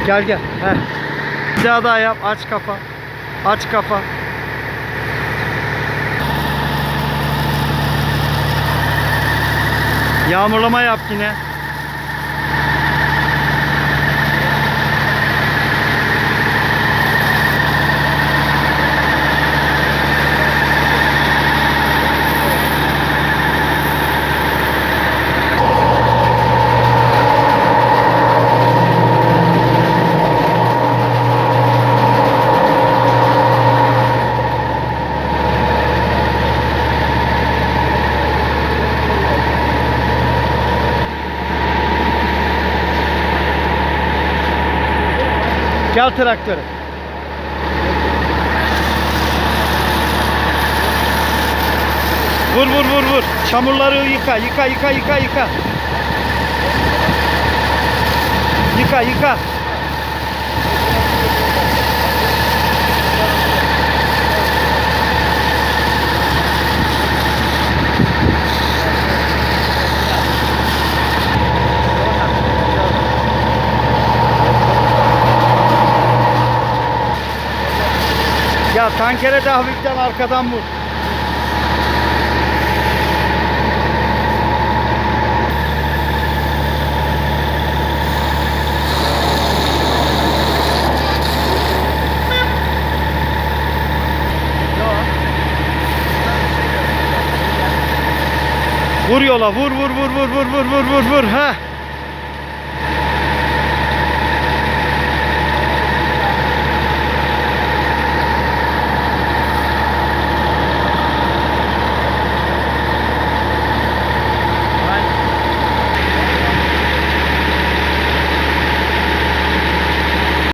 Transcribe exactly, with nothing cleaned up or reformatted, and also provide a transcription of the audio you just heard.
Gel gel. Heh. Bir daha daha yap. Aç kafa. Aç kafa. Yağmurlama yap yine. Gel traktörü. Vur vur vur vur. Çamurları yıka yıka yıka yıka yıka. Yıka yıka. Ya tankere de hafiften arkadan vur. Vur yola, vur vur vur vur vur vur vur vur vur ha.